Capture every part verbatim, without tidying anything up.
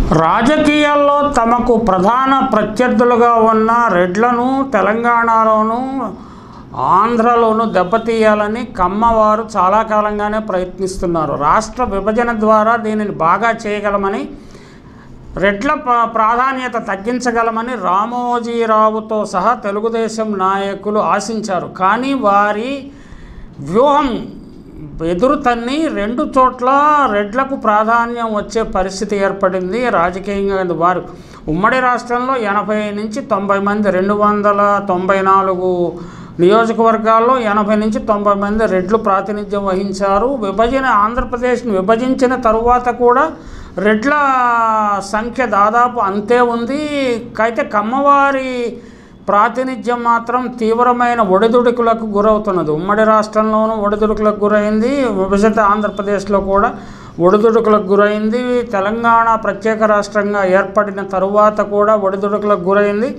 రాజకీయాల్లో తమకు ప్రధాన ప్రత్యర్థులుగా ఉన్న రెడ్లను తెలంగాణలోను ఆంధ్రలోను దెబ్బతీయాలని కమ్మవారు చాలా కాలంగానే ప్రయత్నిస్తున్నారు. రాష్ట్ర విభజన ద్వారా దీనిని బాగా చేయగలమని, రెడ్ల ప్రాధాన్యత తగ్గించగలమని రామోజీరావుతో సహా తెలుగుదేశం నాయకులు ఆశించారు. కానీ వారి వ్యూహం ఎదురు తన్ని రెండు చోట్ల రెడ్లకు ప్రాధాన్యం వచ్చే పరిస్థితి ఏర్పడింది. రాజకీయంగా వారు ఉమ్మడి రాష్ట్రంలో ఎనభై నుంచి తొంభై మంది, రెండు వందల తొంభై నాలుగు నియోజకవర్గాల్లో ఎనభై నుంచి తొంభై మంది రెడ్లు ప్రాతినిధ్యం వహించారు. విభజన ఆంధ్రప్రదేశ్ని విభజించిన తరువాత కూడా రెడ్ల సంఖ్య దాదాపు అంతే ఉంది. అయితే కమ్మవారి ప్రాతినిధ్యం మాత్రం తీవ్రమైన ఒడిదుడుకులకు గురవుతున్నది. ఉమ్మడి రాష్ట్రంలోనూ ఒడిదుడుకులకు గురైంది, విభజిత ఆంధ్రప్రదేశ్లో కూడా ఒడిదుడుకులకు గురైంది. తెలంగాణ ప్రత్యేక రాష్ట్రంగా ఏర్పడిన తరువాత కూడా ఒడిదుడుకులకు గురైంది.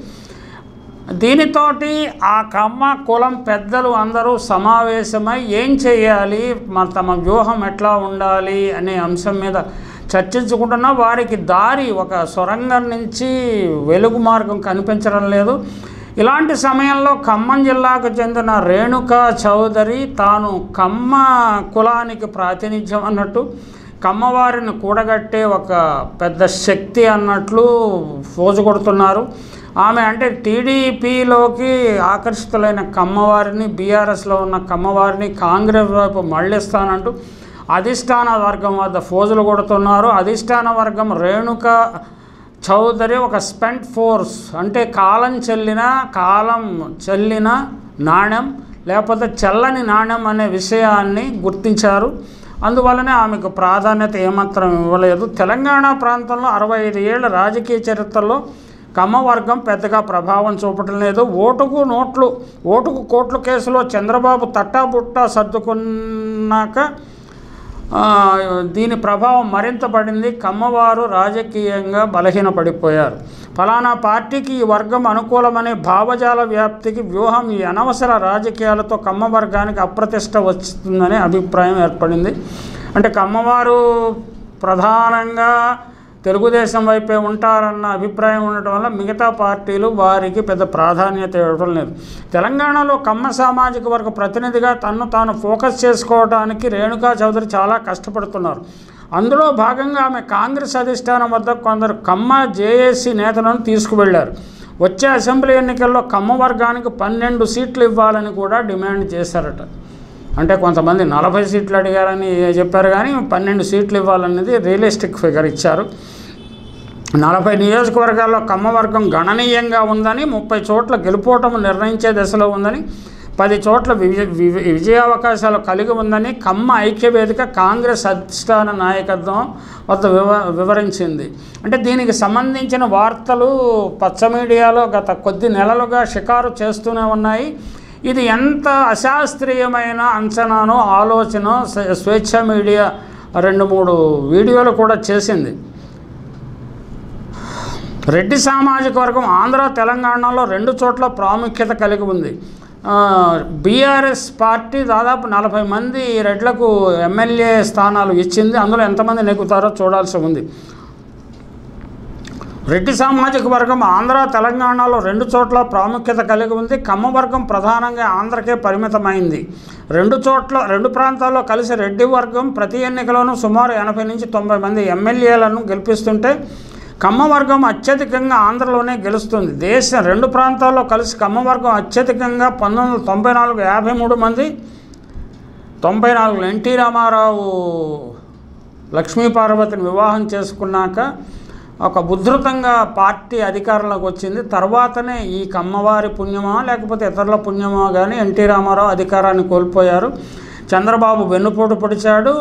దీనితోటి ఆ కమ్మ కులం పెద్దలు అందరూ సమావేశమై ఏం చేయాలి, మరి తమ వ్యూహం ఎట్లా ఉండాలి అనే అంశం మీద చర్చించుకుంటున్నా వారికి దారి ఒక సొరంగం నుంచి వెలుగు మార్గం కనిపించడం లేదు. ఇలాంటి సమయంలో ఖమ్మం జిల్లాకు చెందిన రేణుకా చౌదరి తాను కమ్మ కులానికి ప్రాతినిధ్యం అన్నట్టు, కమ్మవారిని కూడగట్టే ఒక పెద్ద శక్తి అన్నట్లు ఫోజు కొడుతున్నారు. ఆమె అంటే టీడీపీలోకి ఆకర్షితులైన కమ్మవారిని, బీఆర్ఎస్లో ఉన్న కమ్మవారిని కాంగ్రెస్ వైపు మళ్ళిస్తానంటూ అధిష్టాన వర్గం వద్ద ఫోజులు కొడుతున్నారు. అధిష్టాన వర్గం రేణుకా చౌదరి ఒక స్పెంట్ ఫోర్స్, అంటే కాలం చెల్లిన కాలం చెల్లిన నాణ్యం లేకపోతే చెల్లని నాణ్యం అనే విషయాన్ని గుర్తించారు. అందువల్లనే ఆమెకు ప్రాధాన్యత ఏమాత్రం ఇవ్వలేదు. తెలంగాణ ప్రాంతంలో అరవై ఐదు ఏళ్ల రాజకీయ చరిత్రలో కమ్మవర్గం పెద్దగా ప్రభావం చూపటం లేదు. ఓటుకు నోట్లు ఓటుకు కోట్ల కేసులో చంద్రబాబు తట్టాబుట్టా సర్దుకున్నాక దీని ప్రభావం మరింత పడింది. కమ్మవారు రాజకీయంగా బలహీనపడిపోయారు. ఫలానా పార్టీకి ఈ వర్గం అనుకూలమనే భావజాల వ్యాప్తికి వ్యూహం ఈ అనవసర రాజకీయాలతో కమ్మ వర్గానికి అప్రతిష్ట వస్తుందనే అభిప్రాయం ఏర్పడింది. అంటే కమ్మవారు ప్రధానంగా తెలుగుదేశం వైపే ఉంటారన్న అభిప్రాయం ఉండటం వల్ల మిగతా పార్టీలు వారికి పెద్ద ప్రాధాన్యత ఇవ్వడం లేదు. తెలంగాణలో కమ్మ సామాజిక వర్గ ప్రతినిధిగా తన్ను తాను ఫోకస్ చేసుకోవడానికి రేణుకా చౌదరి చాలా కష్టపడుతున్నారు. అందులో భాగంగా ఆమె కాంగ్రెస్ అధిష్టానం వద్ద కొందరు కమ్మ జేఏసీ నేతలను తీసుకువెళ్లారు. వచ్చే అసెంబ్లీ ఎన్నికల్లో కమ్మ వర్గానికి పన్నెండు సీట్లు ఇవ్వాలని కూడా డిమాండ్ చేశారట. అంటే కొంతమంది నలభై సీట్లు అడిగారని చెప్పారు, కానీ పన్నెండు సీట్లు ఇవ్వాలనేది రియలిస్టిక్ ఫిగర్ ఇచ్చారు. నలభై నియోజకవర్గాల్లో కమ్మవర్గం గణనీయంగా ఉందని, ముప్పై చోట్ల గెలుపోవటం నిర్ణయించే దశలో ఉందని, పది చోట్ల విజయ విజయావకాశాలు కలిగి ఉందని కమ్మ ఐక్యవేదిక కాంగ్రెస్ అధిష్టాన నాయకత్వం వద్ద వివ వివరించింది. అంటే దీనికి సంబంధించిన వార్తలు పచ్చ మీడియాలో గత కొద్ది నెలలుగా షికారు చేస్తూనే ఉన్నాయి. ఇది ఎంత అశాస్త్రీయమైన అంచనానో ఆలోచన స్వేచ్ఛ మీడియా రెండు మూడు వీడియోలు కూడా చేసింది. రెడ్డి సామాజిక వర్గం ఆంధ్ర తెలంగాణలో రెండు చోట్ల ప్రాముఖ్యత కలిగి ఉంది. బీఆర్ఎస్ పార్టీ దాదాపు నలభై మంది రెడ్లకు ఎమ్మెల్యే స్థానాలు ఇచ్చింది. అందులో ఎంతమంది నెగ్గుతారో చూడాల్సి ఉంది. రెడ్డి సామాజిక వర్గం ఆంధ్ర తెలంగాణలో రెండు చోట్ల ప్రాముఖ్యత కలిగి ఉంది. కమ్మ వర్గం ప్రధానంగా ఆంధ్రకే పరిమితమైంది. రెండు చోట్ల రెండు ప్రాంతాల్లో కలిసి రెడ్డి వర్గం ప్రతి ఎన్నికలోనూ సుమారు ఎనభై నుంచి తొంభై మంది ఎమ్మెల్యేలను గెలిపిస్తుంటే కమ్మ వర్గం అత్యధికంగా ఆంధ్రలోనే గెలుస్తుంది. దేశ రెండు ప్రాంతాల్లో కలిసి కమ్మ వర్గం అత్యధికంగా పంతొమ్మిది వందల తొంభై నాలుగు యాభై మూడు మంది, తొంభై నాలుగులో ఎన్టీ రామారావు లక్ష్మీపార్వతిని వివాహం చేసుకున్నాక ఒక ఉధృతంగా పార్టీ అధికారంలోకి వచ్చింది. తర్వాతనే ఈ కమ్మవారి పుణ్యమా లేకపోతే ఇతరుల పుణ్యమా కానీ ఎన్టీ రామారావు అధికారాన్ని కోల్పోయారు. చంద్రబాబు వెన్నుపోటు పొడిచాడు.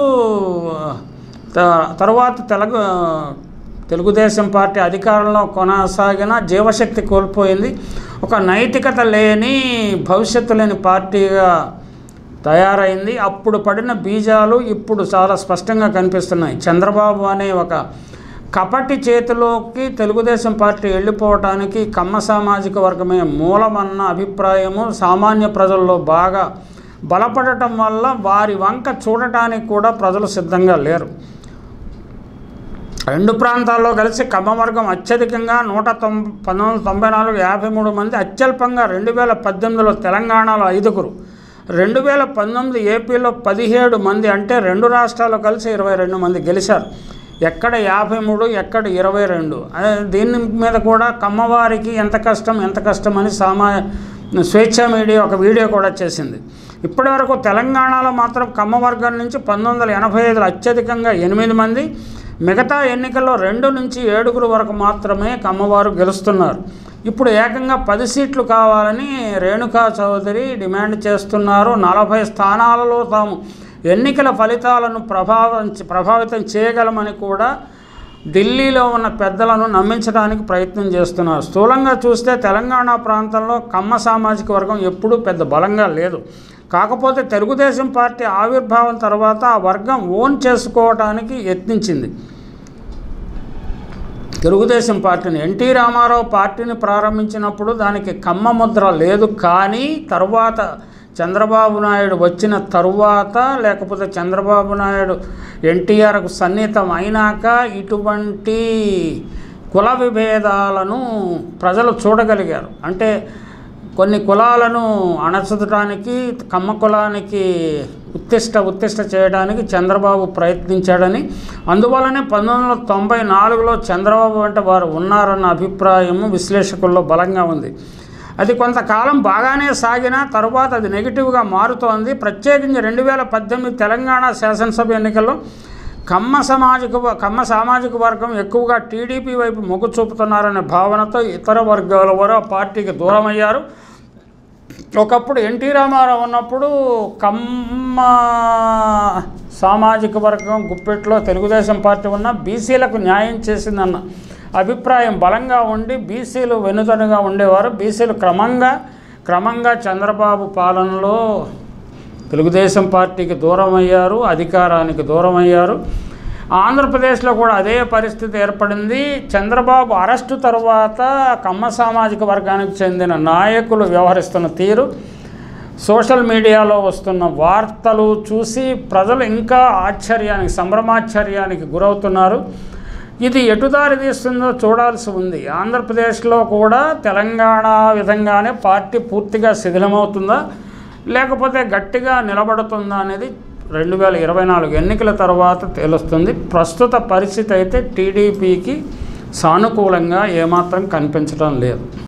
తర్వాత తెలుగు తెలుగుదేశం పార్టీ అధికారంలో కొనసాగిన జీవశక్తి కోల్పోయింది. ఒక నైతికత లేని, భవిష్యత్తు లేని పార్టీగా తయారైంది. అప్పుడు పడిన బీజాలు ఇప్పుడు చాలా స్పష్టంగా కనిపిస్తున్నాయి. చంద్రబాబు అనే ఒక కపటి చేతిలోకి తెలుగుదేశం పార్టీ వెళ్ళిపోవటానికి కమ్మ సామాజిక వర్గమే మూలమన్న అభిప్రాయము సామాన్య ప్రజల్లో బాగా బలపడటం వల్ల వారి వంక చూడటానికి కూడా ప్రజలు సిద్ధంగా లేరు. రెండు ప్రాంతాల్లో కలిసి కమ్మవర్గం అత్యధికంగా నూట తొంభై పంతొమ్మిది వందల తొంభై నాలుగు యాభై మూడు మంది, అత్యల్పంగా రెండు వేల పద్దెనిమిదిలో తెలంగాణలో ఐదుగురు, రెండు వేల పంతొమ్మిది ఏపీలో పదిహేడు మంది, అంటే రెండు రాష్ట్రాలు కలిసి ఇరవై రెండు మంది గెలిచారు. ఎక్కడ యాభై మూడు ఎక్కడ ఇరవై రెండు. దీని మీద కూడా కమ్మవారికి ఎంత కష్టం ఎంత కష్టం అని సామా స్వేచ్ఛ మీడియా ఒక వీడియో కూడా చేసింది. ఇప్పటి వరకు తెలంగాణలో మాత్రం కమ్మవర్గం నుంచి పంతొమ్మిది వందల ఎనభై ఐదులో అత్యధికంగా ఎనిమిది మంది, మిగతా ఎన్నికల్లో రెండు నుంచి ఏడుగురు వరకు మాత్రమే కమ్మవారు గెలుస్తున్నారు. ఇప్పుడు ఏకంగా పది సీట్లు కావాలని రేణుకా చౌదరి డిమాండ్ చేస్తున్నారు. నలభై స్థానాలలో తాము ఎన్నికల ఫలితాలను ప్రభావం ప్రభావితం చేయగలమని కూడా ఢిల్లీలో ఉన్న పెద్దలను నమ్మించడానికి ప్రయత్నం చేస్తున్నారు. స్థూలంగా చూస్తే తెలంగాణ ప్రాంతంలో కమ్మ సామాజిక వర్గం ఎప్పుడూ పెద్ద బలంగా లేదు. కాకపోతే తెలుగుదేశం పార్టీ ఆవిర్భావం తర్వాత ఆ వర్గం ఓన్ చేసుకోవడానికి యత్నించింది. తెలుగుదేశం పార్టీని ఎన్టీ రామారావు పార్టీని ప్రారంభించినప్పుడు దానికి కమ్మ ముద్ర లేదు. కానీ తర్వాత చంద్రబాబు నాయుడు వచ్చిన తరువాత, లేకపోతే చంద్రబాబు నాయుడు ఎన్టీఆర్కు సన్నిహితం అయినాక ఇటువంటి కుల విభేదాలను ప్రజలు చూడగలిగారు. అంటే కొన్ని కులాలను అణచడానికి, కమ్మ కులానికి ఉత్తిష్ట ఉత్తిష్ట చేయడానికి చంద్రబాబు ప్రయత్నించాడని, అందువల్లనే పంతొమ్మిది వందల తొంభై నాలుగులో చంద్రబాబు వెంట వారు ఉన్నారన్న అభిప్రాయము విశ్లేషకుల్లో బలంగా ఉంది. అది కొంతకాలం బాగానే సాగిన తరువాత అది నెగిటివ్గా మారుతోంది. ప్రత్యేకించి రెండు వేల పద్దెనిమిది తెలంగాణ శాసనసభ ఎన్నికల్లో కమ్మ సామాజిక కమ్మ సామాజిక వర్గం ఎక్కువగా టీడీపీ వైపు మొగ్గు చూపుతున్నారనే భావనతో ఇతర వర్గాల వారు ఆ పార్టీకి దూరమయ్యారు. ఒకప్పుడు ఎన్టీ రామారావు ఉన్నప్పుడు కమ్మ సామాజిక వర్గం గుప్పెట్లో తెలుగుదేశం పార్టీ ఉన్న బీసీలకు న్యాయం చేసిందన్న అభిప్రాయం బలంగా ఉండి బీసీలు వెనుదనుగా ఉండేవారు. బీసీలు క్రమంగా క్రమంగా చంద్రబాబు పాలనలో తెలుగుదేశం పార్టీకి దూరం అయ్యారు, అధికారానికి దూరం అయ్యారు. ఆంధ్రప్రదేశ్లో కూడా అదే పరిస్థితి ఏర్పడింది. చంద్రబాబు అరెస్టు తర్వాత కమ్మ సామాజిక వర్గానికి చెందిన నాయకులు వ్యవహరిస్తున్న తీరు, సోషల్ మీడియాలో వస్తున్న వార్తలు చూసి ప్రజలు ఇంకా ఆశ్చర్యానికి సంభ్రమాశ్చర్యానికి గురవుతున్నారు. ఇది ఎటుదారి తీస్తుందో చూడాల్సి ఉంది. ఆంధ్రప్రదేశ్లో కూడా తెలంగాణ విధంగానే పార్టీ పూర్తిగా శిథిలమవుతుందా లేకపోతే గట్టిగా నిలబడుతుందా అనేది రెండు వేల ఇరవై నాలుగు ఎన్నికల తర్వాత తెలుస్తుంది. ప్రస్తుత పరిస్థితి అయితే టీడీపీకి సానుకూలంగా ఏమాత్రం కనిపించడం లేదు.